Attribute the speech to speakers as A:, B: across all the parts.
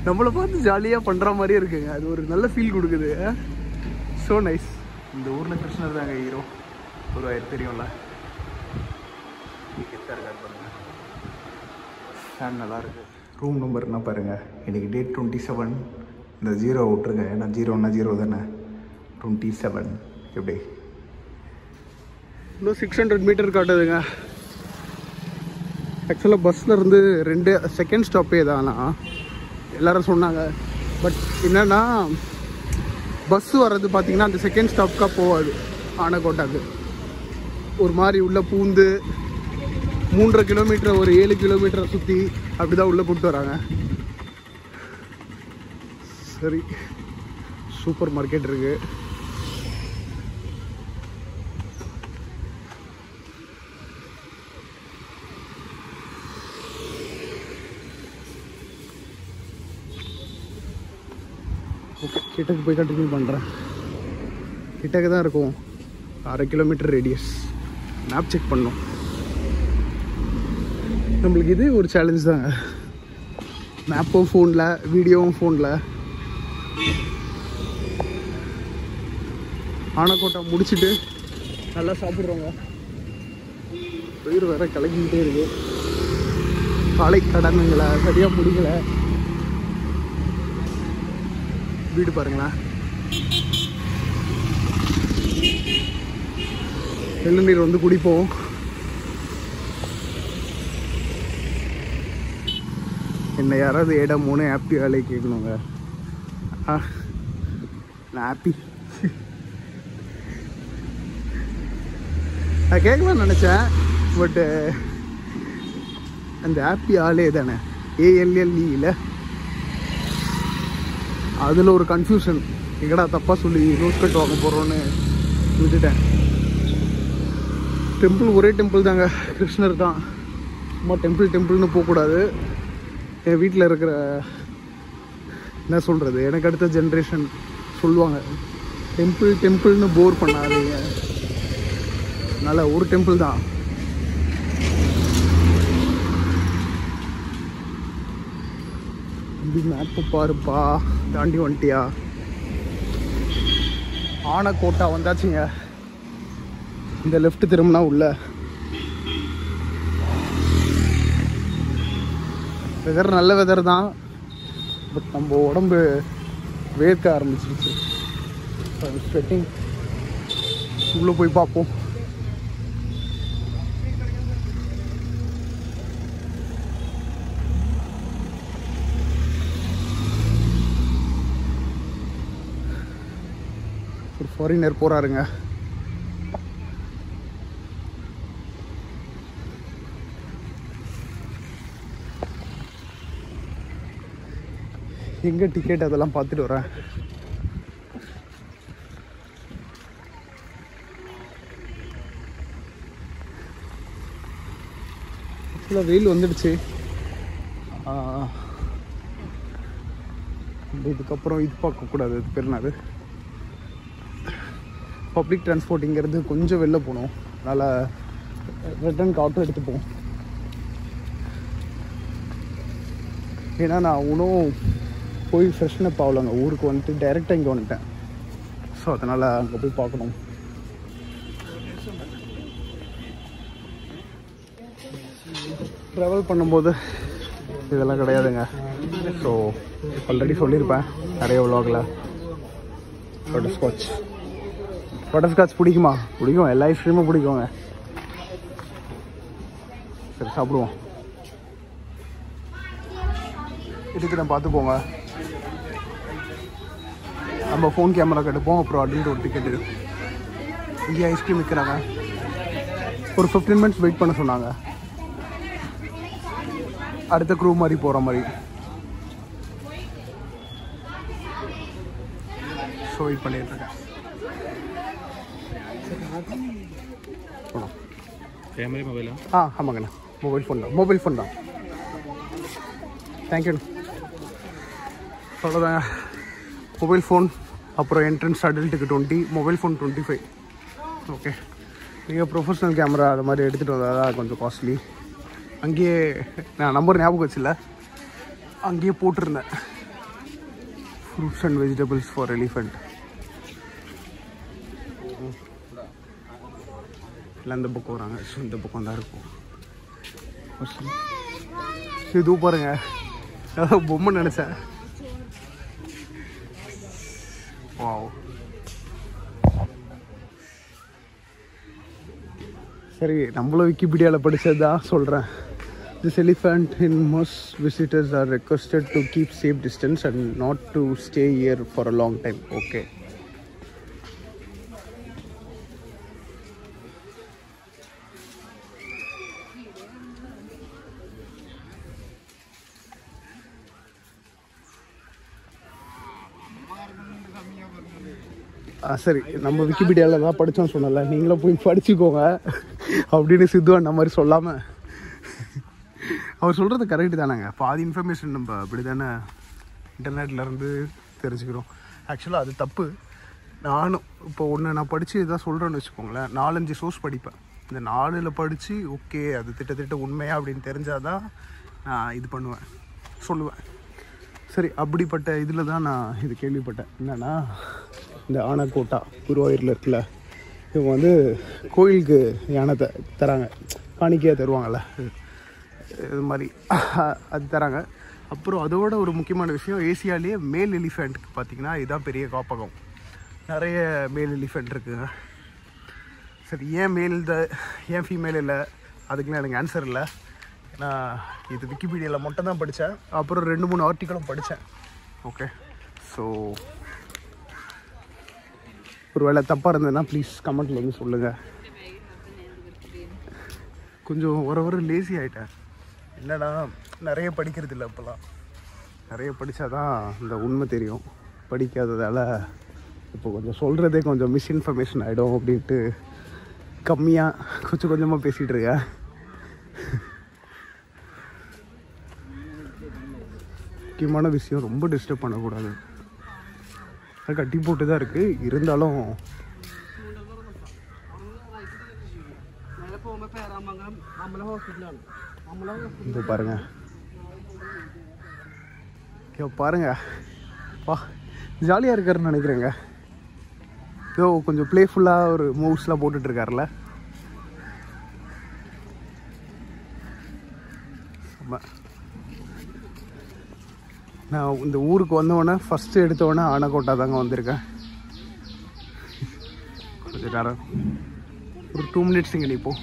A: நம்மளை பார்த்து ஜாலியாக பண்ணுற மாதிரியே இருக்குங்க. அது ஒரு நல்ல ஃபீல் கொடுக்குது. So nice. இந்த ஊரில் கிருஷ்ணர் தாங்க ஹீரோ. ஒரு தெரியும்ல, கெத்தாக இருக்காரு பாருங்கள். ஃபேன் நல்லாயிருக்கு. ரூம் நம்பர் என்ன பாருங்கள். இன்றைக்கி டேட் 27. இந்த 0 விட்டுருங்க, ஏன்னா 0ன்னா 0 தானே. 27 எப்படி இன்னும் 600 மீட்டர் காட்டுதுங்க. ஆக்சுவலாக பஸ்ஸில் இருந்து 2 செகண்ட் ஸ்டாப்பே தானா எல்லோரும் சொன்னாங்க. பட் என்னென்னா பஸ்ஸு வர்றது பார்த்திங்கன்னா அந்த செகண்ட் ஸ்டாப்க்காக போகாது. ஆனக்கோட்டாக்கு ஒரு மாதிரி உள்ளே பூந்து 3.5 கிலோமீட்டர் ஒரு 7 கிலோமீட்டரை சுற்றி அப்படி தான் உள்ளே கூப்பிட்டு வராங்க. சரி, சூப்பர் மார்க்கெட் இருக்குது. ஓகே, கிட்டக்கு போய் கண்டினியூ பண்ணுறேன். கிட்டக்கு தான் இருக்கும், 1/2 கிலோமீட்டர் ரேடியஸ். மேப் செக் பண்ணோம். நம்மளுக்கு இது ஒரு சேலஞ்ச் தாங்க. மேப்பும் ஃபோனில், வீடியோவும் ஃபோனில். ஆனக்கோட்டை முடிச்சுட்டு நல்லா சாப்பிட்றோங்க. பயிர் வேற கலக்கிக்கிட்டே இருக்கு. காலை கடனுங்களை சரியாக முடிக்கலை. வீடு பாருங்களேன். வெள்ளநீர் வந்து குடிப்போம். என்ன யாராவது இடம் 3 ஹாப்பி வேலையை கேட்கணுங்க. நான் ஹாப்பி. நான் கேட்கலான்னு நினச்சேன். பட்டு அந்த ஹாப்பி ஆளே தானே, ALLE இல்லை. அதில் ஒரு கன்ஃபியூஷன். எங்கடா தப்பாக சொல்லி ரோஸ் கட் வாங்க போகிறோன்னு விட்டுட்டேன். டெம்பிள் ஒரே டெம்பிள் தாங்க, கிருஷ்ணர் தான். சும்மா டெம்பிள்னு போகக்கூடாது. என் வீட்டில் இருக்கிற என்ன சொல்கிறது, எனக்கு அடுத்த ஜென்ரேஷன் சொல்லுவாங்க, டெம்பிள்னு போர் பண்ணாதீங்க. அதனால் ஒரு டெம்பிள் தான். மேப்பு பாருப்பா, தாண்டி வந்துட்டியா? ஆனக்கோட்டா வந்தாச்சுங்க. இந்த லெஃப்ட் திரும்பினா உள்ள. வெதர் நல்ல வெதர் தான். பட் நம்ம உடம்பு வேர்க்க ஆரம்பிச்சிருச்சு. ஸ்வெட்டிங். உள்ளே போய் பார்ப்போம். ஒரு ஃபாரினர் போகிறாருங்க. எங்கே டிக்கெட் அதெல்லாம் பார்த்துட்டு வரேன். ஆக்சுவலாக வெயில் வந்துடுச்சு. இதுக்கப்புறம் இது பார்க்கக்கூடாது. இது பேர் என்னது, பப்ளிக் டிரான்ஸ்போர்ட்டிங்கிறது கொஞ்சம் வெளில போகணும். அதனால் ரிட்டர்னுக்கு ஆட்டோ எடுத்துப்போம். ஏன்னா நான் இன்னும் போய் ஃப்ரெஷ்னப் ஆகலைங்க. ஊருக்கு வந்துட்டு டைரெக்டாக இங்கே வந்துட்டேன். ஸோ அதனால் அங்கே போய் பார்க்கணும். ட்ராவல் பண்ணும்போது இதெல்லாம் கிடையாதுங்க. ஸோ ஆல்ரெடி சொல்லியிருப்பேன் நிறைய விலாகில். பட்டர்ஸ்காட்ச் பிடிக்குமா? பிடிக்கும். எல்லா ஐஸ்கிரீமும் பிடிக்குங்க. சரி, சாப்பிடுவோம். இதுக்கு நான் பார்த்துக்கோங்க. நம்ம ஃபோன் கேமரா எடுப்போம். அப்புறம் அடல்ட் ஒரு டிக்கெட்டு. இங்கே ஐஸ்கிரீம் விற்கிறாங்க. ஒரு 15 மினிட்ஸ் வெயிட் பண்ண சொன்னாங்க. அடுத்த க்ரூ மாதிரி போகிற மாதிரி. ஸோ வெயிட் பண்ணிட்டுருக்கேன்.
B: கேமரா மொபைலா?
A: ஆமாங்கண்ணா. மொபைல் ஃபோன் தான். தேங்க்யூண்ணா. அவ்வளோதாங்க. மொபைல் ஃபோன், அப்புறம் என்ட்ரன்ஸ் அடல்ட்டுக்கு 20, மொபைல் ஃபோன் 25. ஓகே. நீங்கள் ப்ரொஃபஷ்னல் கேமரா அது மாதிரி எடுத்துகிட்டு வந்தால் தான் கொஞ்சம் காஸ்ட்லி. அங்கேயே நான் நம்பர் ஞாபகம் வச்சில்ல, அங்கேயே போட்டிருந்தேன். Fruits and vegetables for elephant. எல்லாம் இந்த பக்கம் வராங்க. ஸோ இந்த பக்கம் தான் இருக்கும். இது பாருங்க, பொம்மை நினச்சேன். வாவ். சரி, நம்மளும் விக்கிபீடியாவில் படித்தது தான் சொல்கிறேன். This elephant in most visitors are requested to keep safe distance and not to stay here for a long time. Okay. சரி, நம்ம விக்கிபீடியாவில் தான் படித்தோம் சொன்னல, நீங்களும் போய் படிச்சுக்கோங்க அப்படின்னு சித்து அந்த மாதிரி சொல்லாமல். அவர் சொல்கிறது கரெக்டு தானேங்க. பாதி இன்ஃபர்மேஷன் நம்ம அப்படி தானே இன்டர்நெட்லேருந்து தெரிஞ்சுக்கிறோம். ஆக்சுவலாக அது தப்பு. நானும் இப்போ ஒன்று நான் படித்து இதான் சொல்கிறேன்னு வச்சுக்கோங்களேன், 4-5 சோர்ஸ் படிப்பேன். இந்த 4ல் படித்து ஓகே அது திட்டத்திட்ட உண்மையா அப்படின்னு தெரிஞ்சால் தான் நான் இது பண்ணுவேன், சொல்லுவேன். சரி, அப்படிப்பட்ட இதில் தான் நான் இது கேள்விப்பட்டேன். என்னென்னா, இந்த ஆனக்கோட்டா குருவாயூரில் இருக்குல்ல, இவங்க வந்து கோயிலுக்கு யானை தராங்க, காணிக்கையாக தருவாங்கள்ல, இது மாதிரி அது தராங்க. அப்புறம் அதோட ஒரு முக்கியமான விஷயம், ஏசியாலேயே மேல் எலிஃபெண்ட்டுக்கு பார்த்திங்கன்னா இதுதான் பெரிய காப்பகம். நிறைய மேல் எலிஃபெண்ட் இருக்குங்க. சரி, ஏன் ஃபீமேல் இல்லை, அதுக்கெலாம் எனக்கு ஆன்சர் இல்லை. ஏன்னா இது விக்கிபீடியாவில் மட்டும் தான் படித்தேன். அப்புறம் 2-3 ஆர்டிக்கலும் படித்தேன். ஓகே, ஸோ ஒரு வேளை தப்பாக இருந்ததுன்னா ப்ளீஸ் கமெண்ட்டில் வந்து சொல்லுங்கள். கொஞ்சம் ஒரு லேசி ஆகிட்டேன். என்னடா, நிறைய படிக்கிறது இல்லை இப்போலாம். நிறைய படித்தா தான் இந்த உண்மை தெரியும். படிக்காததால் இப்போ கொஞ்சம் சொல்கிறதே கொஞ்சம் மிஸ்இன்ஃபர்மேஷன் ஆகிடும் அப்படின்ட்டு கம்மியாக கொஞ்சமாக பேசிகிட்டு இருக்கேன். முக்கியமான விஷயம், ரொம்ப டிஸ்டர்ப் பண்ணக்கூடாது. அது கட்டி போட்டு தான் இருக்குது, இருந்தாலும் இது பாருங்க, பாருங்க, வா ஜாலியாக இருக்காருன்னு நினைக்கிறேங்க. ஏதோ கொஞ்சம் ப்ளேஃபுல்லாக ஒரு மூவ்ஸ்லாம் போட்டுட்ருக்காருல. நான் இந்த ஊருக்கு வந்தவொடனே ஃபஸ்ட்டு எடுத்தவொடனே ஆனக்கோட்டா தாங்க வந்திருக்கேன். கொஞ்சம் நேரம் ஒரு 2 மினிட்ஸ் இங்கே நிற்போம்.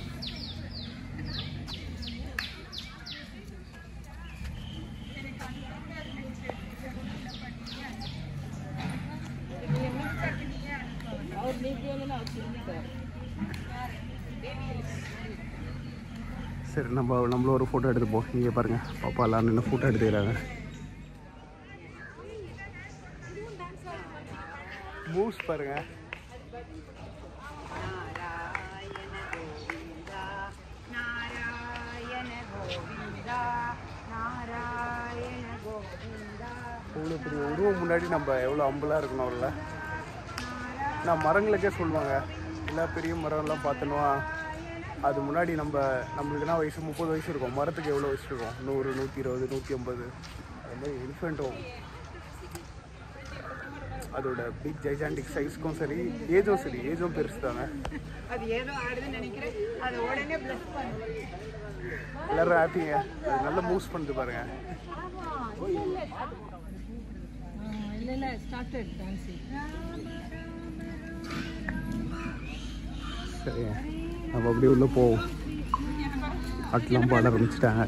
A: சரி, நம்மளும் ஒரு ஃபோட்டோ எடுத்துப்போம். இங்கே பாருங்கள், பாப்பா எல்லாம் நின்று ஃபோட்டோ எடுத்துக்கிறாங்க. மூவ்ஸ் பாருங்க. இவ்வளோ பெரிய உருவம் முன்னாடி நம்ம எவ்வளோ அம்பலாக இருக்கணும்ல. நான் மரங்களுக்கே சொல்லுவாங்க, எல்லா பெரிய மரம்லாம் பார்த்தோன்னா அது முன்னாடி நம்மளுக்குனா வயசு 30 வயசு இருக்கும், மரத்துக்கு எவ்வளோ வயசு இருக்கும்? 100, 120, 150. அது மாதிரி எலிஃபெண்ட்டும் அதோட பிக் ஜைஜாண்டிக் சைஸ்க்கும் சரி, ஏஜும் பெருசு தாங்க. எல்லாரும் ஹாப்பிங்க. அது நல்லா மூவ்ஸ் பண்ணிட்டு பாருங்க. சரி, நம்ம அப்படியே உள்ள போவோம். பாட்டெலாம் பாட ஆரம்பிச்சிட்டாங்க.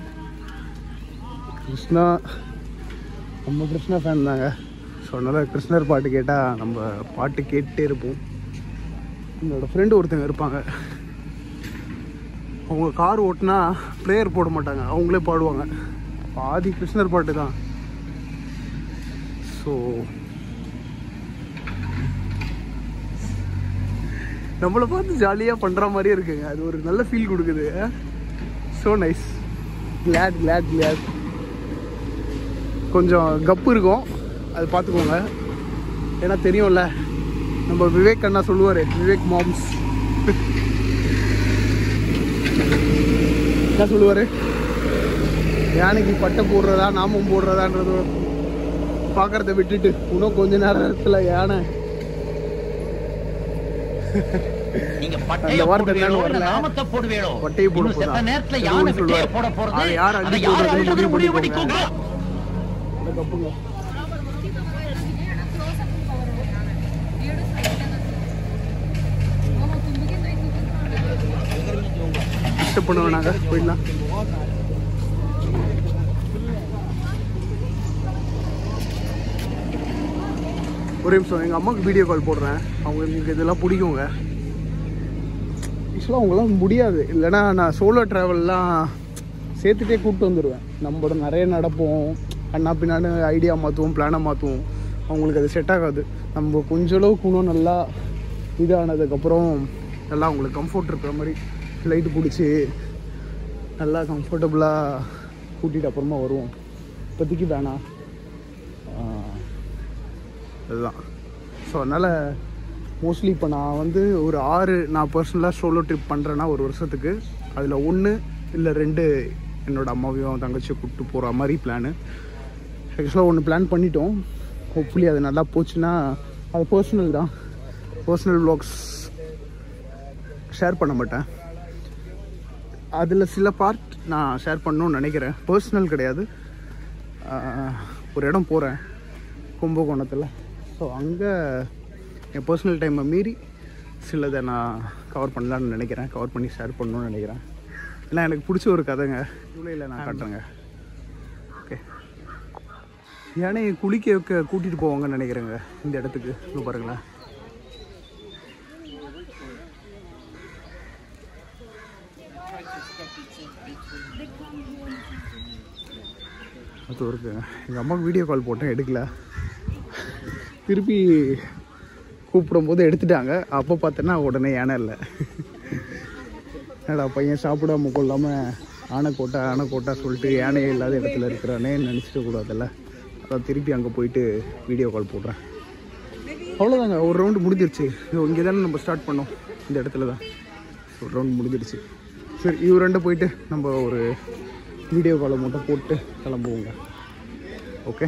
A: நம்ம கிருஷ்ணா ஃபேன் தாங்க. ஸோ அதனால் கிருஷ்ணர் பாட்டு கேட்டால் நம்ம பாட்டு கேட்டுகிட்டே இருப்போம். என்னோடய ஃப்ரெண்டு ஒருத்தங்க இருப்பாங்க, அவங்க கார் ஓட்டினா ப்ளேயர் போட மாட்டாங்க, அவங்களே பாடுவாங்க. பாதி கிருஷ்ணர் பாட்டு தான். ஸோ நம்மளை பார்த்து ஜாலியாக பண்ணுற மாதிரியே இருக்குங்க. அது ஒரு நல்ல ஃபீல் கொடுக்குது. So nice. கிளாட். கொஞ்சம் கப்பு இருக்கும், அது பார்த்துக்கோங்க. ஏன்னா தெரியும்ல, நம்ம விவேக் அண்ணா சொல்லுவார், விவேக் மாம்ஸ் என்ன சொல்லுவார், யானைக்கு பட்டை போடுறதா நாமம் போடுறதான்றது பார்க்கறத விட்டுட்டு இன்னும் கொஞ்ச நேரத்தில் யானை அந்த வார்த்தை வரல. பட்டையை போட போறதா அதை யார் அடிச்சு முடிவு பண்ணிக்கோங்க. டிஸ்டர்ப் பண்ண வேணாங்க, போயிடலாம். ஒரே நிமிஷம், எங்கள் அம்மாவுக்கு வீடியோ கால் போடுறேன். அவங்களுக்கு இதெல்லாம் பிடிக்குங்க. ஆக்சுவலாக அவங்களாம் முடியாது, இல்லைன்னா நான் சோலோ ட்ராவல்லாம் சேர்த்துட்டே கூப்பிட்டு வந்துடுவேன். நம்மளோட நிறைய நடப்போம், அண்ணா பின்னாடி ஐடியா மாற்றுவோம், பிளானை மாற்றுவோம். அவங்களுக்கு அது செட் ஆகாது. நம்ம கொஞ்சம் அளவுக்கு இன்னும் நல்லா இதானதுக்கப்புறம் நல்லா அவங்களுக்கு கம்ஃபர்ட் இருக்கிற மாதிரி ஃப்ளைட்டு பிடிச்சி நல்லா கம்ஃபர்டபுளாக கூட்டிகிட்டு அப்புறமா வருவோம். இப்போதைக்கு வேணாம், அதுதான். ஸோ அதனால் மோஸ்ட்லி இப்போ நான் வந்து ஒரு 6 நான் பர்சனலாக சோலோ ட்ரிப் பண்ணுறேன்னா ஒரு வருஷத்துக்கு, அதில் 1 இல்லை 2 என்னோடய அம்மாவையும் தங்கச்சியை கூப்பிட்டு போகிற மாதிரி பிளானு. ஆக்சுவலாக 1 பிளான் பண்ணிட்டோம். ஹோப்ஃபுல்லி அது நல்லா போச்சுன்னா அது பர்சனல் தான். பர்சனல் வ்ளாக்ஸ் ஷேர் பண்ண மாட்டேன். அதில் சில பார்ட் நான் ஷேர் பண்ணணும்னு நினைக்கிறேன். பர்சனல் கிடையாது. ஒரு இடம் போகிறேன் கும்பகோணத்தில். ஸோ அங்கே என் பர்சனல் டைமை மீறி சிலதை நான் கவர் பண்ணலான்னு நினைக்கிறேன். கவர் பண்ணி ஷேர் பண்ணணும்னு நினைக்கிறேன். ஏன்னா எனக்கு பிடிச்ச ஒரு கதைங்க, ஜூலையில் நான் காட்டுறேங்க. ஓகே, யானையை குளிக்க வைக்க கூட்டிகிட்டு போவாங்கன்னு நினைக்கிறேங்க இந்த இடத்துக்கு. இது பாருங்களேன், அது இருக்குங்க. எங்கள் அம்மாவுக்கு வீடியோ கால் போட்டேன், எடுக்கல. திருப்பி கூப்பிடும்போது எடுத்துட்டாங்க. அப்போ பார்த்தோன்னா உடனே யானை இல்லை. என்னடா பையன் சாப்பிடாம கொள்ளாமல் ஆனைக்கோட்டா சொல்லிட்டு யானையே இல்லாத இடத்துல இருக்கிறானே நினச்சிட்டு கூடாதுல்ல. அதான் திருப்பி அங்கே போயிட்டு வீடியோ கால் போடுறேன். அவ்வளோதாங்க, ஒரு ரவுண்டு முடிஞ்சிருச்சு. இங்கே தானே நம்ம ஸ்டார்ட் பண்ணோம், இந்த இடத்துல தான் ஒரு ரவுண்டு முடிஞ்சிருச்சு. சரி, இவர் 2 போயிட்டு நம்ம ஒரு வீடியோ காலை மட்டும் போட்டு கிளம்புவோங்க. Okay,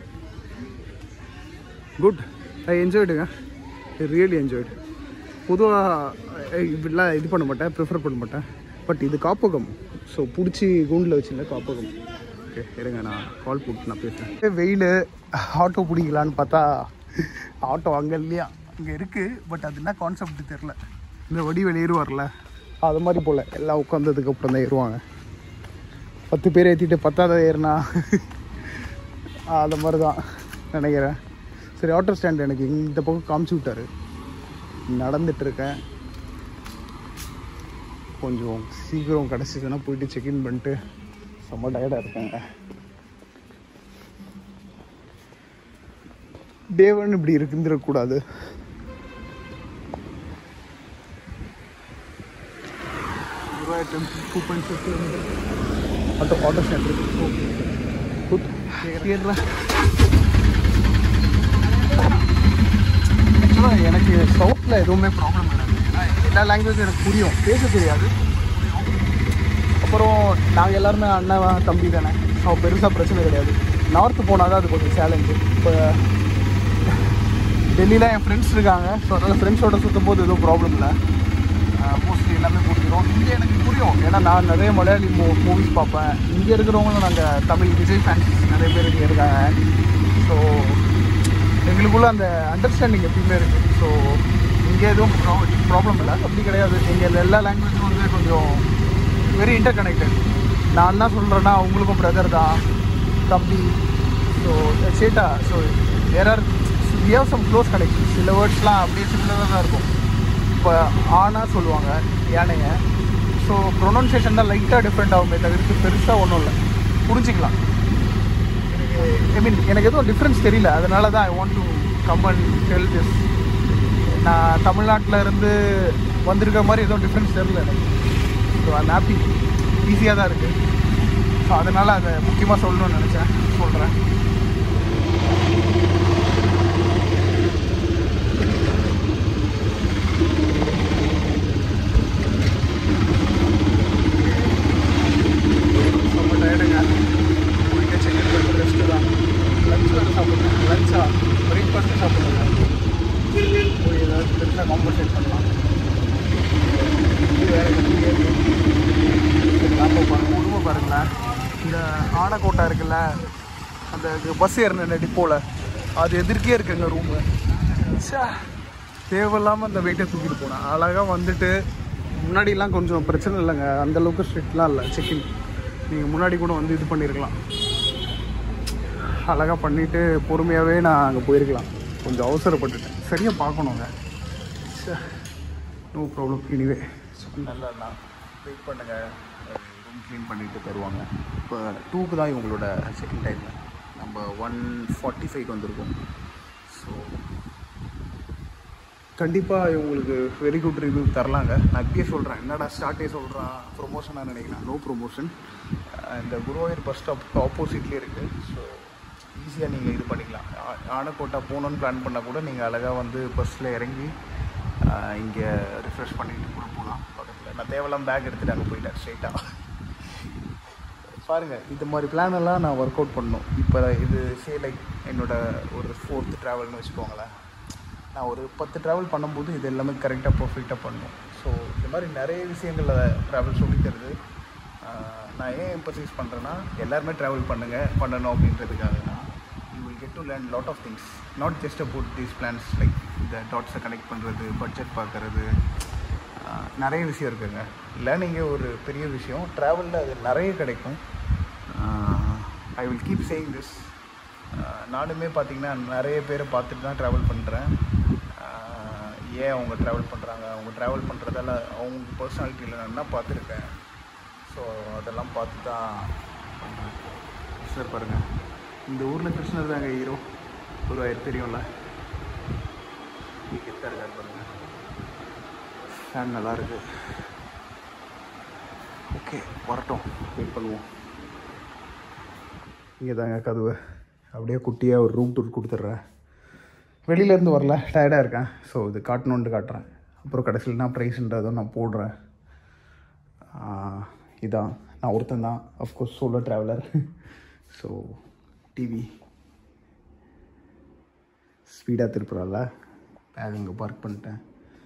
A: good. ஐ என்ஜாய்டுங்க, ரியலி என்ஜாய்டு. பொதுவாக இப்படிலாம் இது பண்ண மாட்டேன், ப்ரிஃபர் பண்ண மாட்டேன். பட் இது காப்பகம், ஸோ பிடிச்சி கூண்டில் வச்சுருந்தேன் காப்பகம். ஓகே, இருங்க, நான் கால் போட்டு நான் பேசுகிறேன். வெயில் ஆட்டோ பிடிக்கலான்னு பார்த்தா ஆட்டோ அங்கே இல்லையா, இங்கே இருக்குது. பட் அது என்ன கான்செப்ட் தெரில. இந்த வடிவேல் ஏறுவார்ல, அது மாதிரி போல் எல்லாம் உட்காந்ததுக்கப்புறம் தான் ஏறுவாங்க. 10 பேர் ஏற்றிட்டு 10ஆவது ஏறுனா அது மாதிரி தான் நினைக்கிறேன். சரி, ஆட்டோ ஸ்டாண்ட் எனக்கு இந்த பக்கம் காமிச்சு விட்டார். நடந்துகிட்ருக்கேன். கொஞ்சம் சீக்கிரம் கிடச்சிதுன்னா போயிட்டு செக்இன் பண்ணிட்டு செம்ம டயர்டாக இருக்காங்க. டே 1 இப்படி இருந்துடக்கூடாது. ஆட்டோ ஸ்டாண்ட் இருக்கு. ஆக்சுவலாக எனக்கு சவுத்தில் எதுவுமே ப்ராப்ளம் இல்லை. எல்லா லாங்குவேஜும் எனக்கு புரியும், பேச தெரியாது. அப்புறம் நாங்கள் எல்லாருமே அண்ணன் தம்பி தானே, ஸோ பெருசாக பிரச்சனை கிடையாது. நார்த்து போனால் தான் அது கொஞ்சம் சேலஞ்சு. இப்போ டெல்லியில் என் ஃப்ரெண்ட்ஸ் இருக்காங்க, ஸோ அதனால் ஃப்ரெண்ட்ஸோட சுற்றும் போது எதுவும் ப்ராப்ளம் இல்லை. மோஸ்ட்லி எல்லாமே புரிஞ்சிடும். இங்கே எனக்கு புரியும், ஏன்னா நான் நிறைய மலையாளி மூவிஸ் பார்ப்பேன். இங்கே இருக்கிறவங்களும் நாங்கள் தமிழ் விஜய் ஃபேன்ஸ் நிறைய பேர் இங்கே இருக்காங்க. ஸோ எங்களுக்குள்ள அந்த அண்டர்ஸ்டாண்டிங் எப்பயுமே இருக்குது. ஸோ இங்கே எதுவும் ப்ராப்ளம் இல்லை, அப்படி கிடையாது. இங்கே எல்லா லாங்குவேஜும் வந்து கொஞ்சம் வெரி இன்டர் கனெக்டட். நான் என்ன சொல்கிறேன்னா அவங்களுக்கும் பிரதர் தான், தம்பி. ஸோ சேட்டா. So where are we have some close connection. சில வேர்ட்ஸ்லாம் அப்படியே சிமிலராக தான் இருக்கும். இப்போ ஆனா சொல்லுவாங்க யானையை. ஸோ ப்ரொனவுன்சியேஷன் தான் லைட்டாக டிஃப்ரெண்ட் ஆகுமே தவிர்த்து பெருசாக ஒன்றும் இல்லை, புரிஞ்சிக்கலாம். ஐ மீன் எனக்கு எதுவும் டிஃப்ரென்ஸ் தெரியல, அதனால தான் I want to come and tell this. நான் தமிழ்நாட்டில் இருந்து வந்திருக்கிற மாதிரி எதுவும் டிஃப்ரென்ஸ் தெரியல எனக்கு. ஸோ ஐம் ஹாப்பி, ஈஸியாக தான் இருக்குது. ஸோ அதனால் அதை முக்கியமாக சொல்லணும்னு நினச்சேன், சொல்கிறேன். ரொம்ப டயர்டுங்க, போயிட்டு செக் ரெஸ்ட்டு தான். லஞ்ச் வேறு சாப்பிட்றேன். இந்த ஆனைக்கோட்டை இருக்குல்ல, அந்த பஸ் ஏறின டிப்போவில் அது எதிர்க்கே இருக்குங்க ரூமு. தேவையில்லாமல் அந்த வெயிட்டை தூக்கிட்டு போனேன். அழகாக வந்துட்டு முன்னாடிலாம் கொஞ்சம் பிரச்சனை இல்லைங்க, அந்தளவுக்கு ஸ்ட்ரிக்ட்லாம் இல்லை செக்கிங். நீங்கள் முன்னாடி கூட வந்து இது பண்ணியிருக்கலாம், அழகாக பண்ணிவிட்டு பொறுமையாகவே நான் அங்கே போயிருக்கலாம். கொஞ்சம் அவசரப்பட்டுட்டேன். சரியாக பார்க்கணுங்க. No problem. எனிவே நல்லா வெயிட் பண்ணுங்கள், ரூம் க்ளீன் பண்ணிவிட்டு தருவாங்க. இப்போ 2க்கு தான் இவங்களோட செக்கிங் டைமு. நம்ம 1:45 வந்திருக்கோம். ஸோ கண்டிப்பாக இவங்களுக்கு வெரி குட் ரிவ்யூ தரலாங்க. நான் இப்பயே சொல்கிறேன், என்னடா ஸ்டார்ட்டே சொல்கிறான் ப்ரொமோஷனாக நினைக்கிறேன். No promotion. இந்த குருவாயூர் பஸ் ஸ்டாப் ஆப்போசிட்லேயே இருக்குது. ஸோ ஈஸியாக நீங்கள் இது பண்ணிக்கலாம். ஆனைக்கோட்டை போகணுன்னு பிளான் பண்ணால் கூட நீங்கள் அழகாக வந்து பஸ்ஸில் இறங்கி இங்கே ரிஃப்ரெஷ் பண்ணிட்டு கூட போகலாம் பக்கத்தில். நான் தேவையில்லாம் பேக் எடுத்துகிட்டு அங்கே போயிட்டேன் ஸ்ட்ரெயிட்டாக. பாருங்கள், இந்த மாதிரி பிளானெல்லாம் நான் ஒர்க் அவுட் பண்ணணும். இப்போ இது லைக் என்னோடய ஒரு 4th ட்ராவல்னு வச்சுக்கோங்களேன். நான் ஒரு 10 ட்ராவல் பண்ணும்போது இது எல்லாமே கரெக்டாக பர்ஃபெக்டாக பண்ணணும். ஸோ இந்த மாதிரி நிறைய விஷயங்களில் ட்ராவல் சொல்லித்தருது. நான் ஏன் எம்பசைஸ் பண்ணுறேன்னா, எல்லாருமே ட்ராவல் பண்ணணும் அப்படின்றதுக்காக தான். You will get to learn lot of things, not just about these plans. Like இந்த டாட்ஸை கனெக்ட் பண்ணுறது, பட்ஜெட் பார்க்குறது, நிறைய விஷயம் இருக்குங்க. லேர்னிங்கே ஒரு பெரிய விஷயம். ட்ராவலில் அது நிறைய கிடைக்கும். I will keep saying this. நானுமே பார்த்திங்கன்னா நிறைய பேரை பார்த்துட்டு தான் ட்ராவல் பண்ணுறேன். ஏன் அவங்க ட்ராவல் பண்ணுறாங்க, அவங்க ட்ராவல் பண்ணுறதால அவங்க பர்சனாலிட்டியில் நான் என்ன பார்த்துருக்கேன். ஸோ அதெல்லாம் பார்த்து தான் பண்ணுறேன். சார் பாருங்கள், இந்த ஊரில் கிருஷ்ணர் தாங்க ஹீரோ. குருவாயூர் தெரியும்ல, கெத்தாக இருக்கார் பாருங்கள். ஃபேன் நல்லாயிருக்கு. ஓகே, வரட்டும், வெயிட் பண்ணுவோம். இங்கே தாங்க கதவு. அப்படியே குட்டியாக ஒரு ரூம் டூர் கொடுத்துட்றேன். வெளியிலேருந்து வரல, டயர்டாக இருக்கேன். ஸோ இது காட்டணுன்ட்டு காட்டுறேன். அப்புறம் கடைசியில் நான் ப்ரைஸ்ன்றதும் நான் போடுறேன். இதான் நான் ஒருத்தன் தான், of course solo traveller. So TV ஸ்பீடாக திருப்புறால, பேக் அங்கே பார்க் பண்ணிட்டேன்.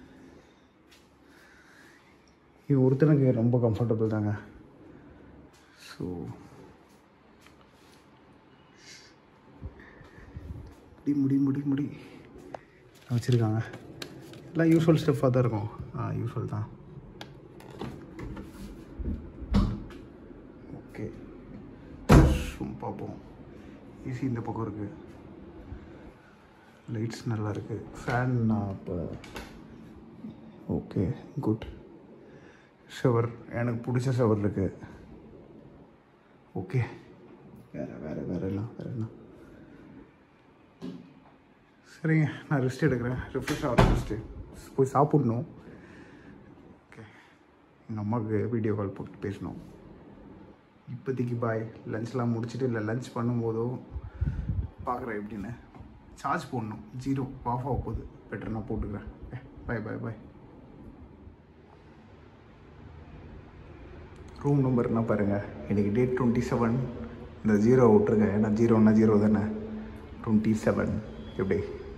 A: இது ஒருத்தனுக்கு ரொம்ப கம்ஃபர்டபுள் தாங்க. ஸோ முடி வச்சுருக்காங்க. எல்லாம் யூஸ்வல் ஸ்டெஃபாக தான் இருக்கும். யூஸ்வல் தான். ஓகே, பார்ப்போம். ஏசி இந்த பக்கம் இருக்குது, லைட்ஸ் நல்லா இருக்குது, ஃபேன் இப்போ ஓகே குட். ஷவர், எனக்கு பிடிச்ச ஷவர் இருக்குது. ஓகே, வேறு என்ன. சரிங்க, நான் ரெஸ்ட் எடுக்கிறேன். ரிஃப்ரெஷ் ஆகிற ரெஸ்ட்டு போய் சாப்பிட்ணும். ஓகே, எங்கள் அம்மாவுக்கு வீடியோ கால் போட்டு பேசணும். இப்போதைக்கு பாய். லஞ்ச்லாம் முடிச்சுட்டு, இல்லை லஞ்ச் பண்ணும்போதோ பார்க்குறேன் எப்படின்னு. சார்ஜ் போடணும், 0 ஆஃப் ஆக போகுது. பெட்டர் நான் போட்டுக்கிறேன். பாய். ரூம் நம்பர் என்ன பாருங்கள், இன்றைக்கி டேட் 27. இந்த 0 விட்ருங்க, ஏன்னா 0ன்னா 0 தானே. 27 எப்படி?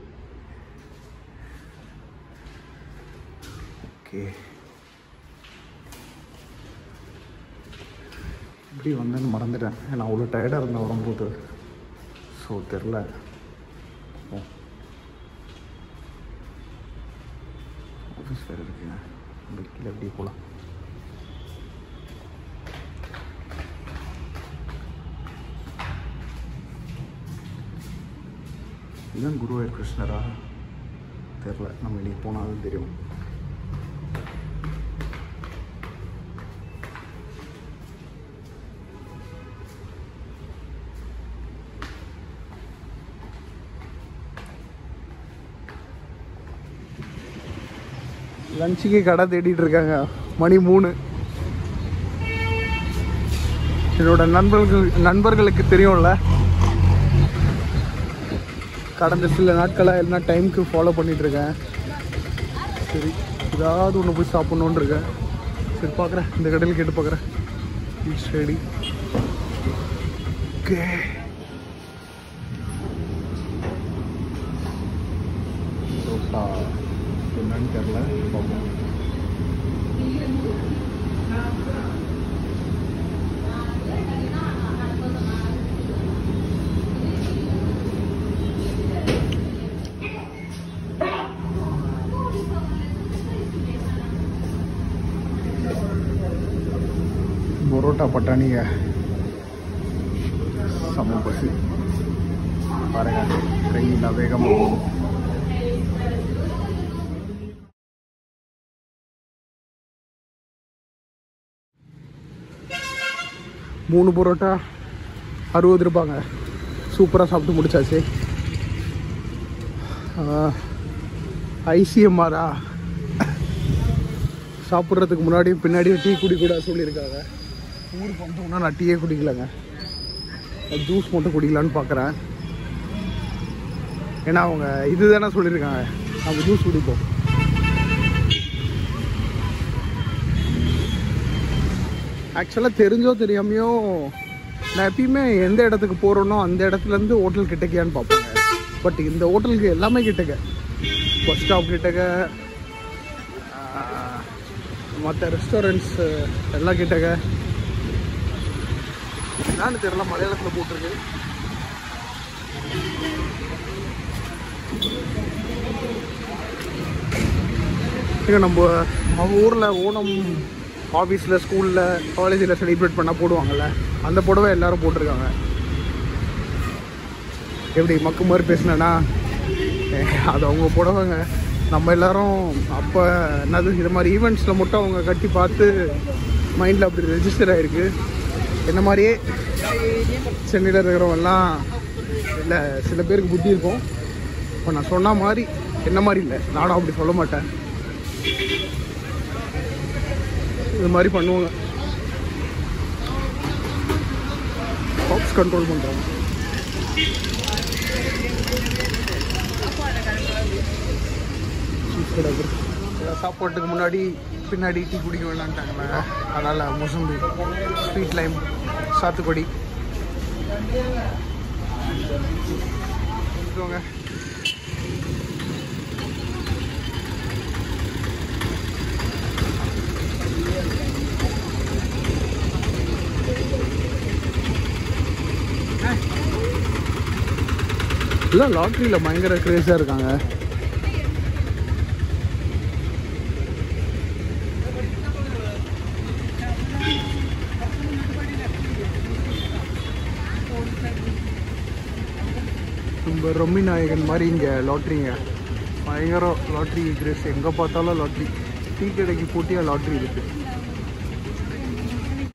A: ஓகே, இப்படி வந்தேன்னு மறந்துட்டேன். நான் அவ்வளோ டயர்டாக இருந்தேன் வரும்போது. ஸோ தெரில. ஆஃபீஸ் வேறு இருக்குங்க, பைக்கில் எப்படி போகலாம். இதுதான் குருவாயூர் கிருஷ்ணரா தெரில. நம்ம இன்றைக்கி போனால் தான் தெரியும். லஞ்சுக்கு கடை தேடிட்டு இருக்காங்க. மணி 3. என்னோட நண்பர்களுக்கு தெரியும்ல, கடந்த சில நாட்களாக எல்லா டைமுக்கு ஃபாலோ பண்ணிகிட்ருக்கேன். சரி, ஏதாவது ஒன்று போய் சாப்பிட்ணுன்னு இருக்கேன். சரி பார்க்குறேன், இந்த கடையில் கேட்டு பார்க்குறேன். It's ready. ஓகே, தோசா என்னன்னு தெரில, பார்ப்போம். பரோட்டா பட்டாணிங்க செம்ம பசி பாருங்க. ட்ரெயின் வேகமாக போகும். மூணு பரோட்டா 60 ரூபாங்க. சூப்பராக சாப்பிட்டு முடிச்சாச்சு. ஐசிஎம்ஆரா சாப்பிட்றதுக்கு முன்னாடியும் பின்னாடியும் டீ குடிக்கூட சொல்லியிருக்காங்க. ஊருக்கு வந்தோம்னா நான் டீயே குடிக்கலைங்க, ஜூஸ் மட்டும் குடிக்கலான்னு பார்க்குறேன். ஏன்னா அவங்க இது தானே சொல்லியிருக்காங்க, நம்ம ஜூஸ் குடிப்போம். ஆக்சுவலாக தெரிஞ்சோ தெரியாமையோ நான் எப்பயுமே எந்த இடத்துக்கு போகிறேனோ அந்த இடத்துலேருந்து ஹோட்டல் கிட்டக்கையான்னு பார்ப்பேங்க. பட் இந்த ஹோட்டலுக்கு எல்லாமே கிட்டக்க, பஸ் ஸ்டாப் கிட்டக்க, மற்ற ரெஸ்டாரண்ட்ஸ் எல்லாம் கிட்டக்க. என்னன்னு தெரியல, மலையாளத்தில் போட்டிருக்கு. இங்கே நம்ம ஊரில் ஓணம் ஆஃபீஸில் ஸ்கூலில் காலேஜில் செலிப்ரேட் பண்ணால் போடுவாங்கள்ல, அந்த புடவை எல்லோரும் போட்டிருக்காங்க. எப்படி மக்கு மாதிரி பேசினேன்னா அது அவங்க புடவைங்க. நம்ம எல்லோரும் அப்போ என்னது இது மாதிரி ஈவெண்ட்ஸில் மட்டும் அவங்க கட்டி பார்த்து மைண்டில் அப்படி ரெஜிஸ்டர் ஆகிருக்கு. என்ன மாதிரியே சென்னையில் இருக்கிறவங்கெல்லாம் இல்லை, சில பேருக்கு புத்தி இருக்கும். இப்போ நான் சொன்ன மாதிரி என்ன மாதிரி இல்லை, நானும் அப்படி சொல்ல மாட்டேன். இது மாதிரி பண்ணுவாங்க, காப்ஸ் கண்ட்ரோல் பண்ணுறாங்க. சாப்பாட்டுக்கு முன்னாடி பின்னாடி டீ குடிக்க வேண்டான்ட்டாங்களே, அதனால் மொசம்பி, ஸ்வீட் லைம், சாத்துக்குடி கொடுத்துருவாங்க. இல்லை, லாட்ரியில் பயங்கர க்ரேஸாக இருக்காங்க. நம்ம ரொம்பி நாயகன் மாதிரி இங்கே லாட்ரிங்க பயங்கர லாட்ரி கிரேஸ். எங்கே பார்த்தாலும் லாட்ரி. டீ கடைக்கு போட்டியாக லாட்ரி இருக்குது.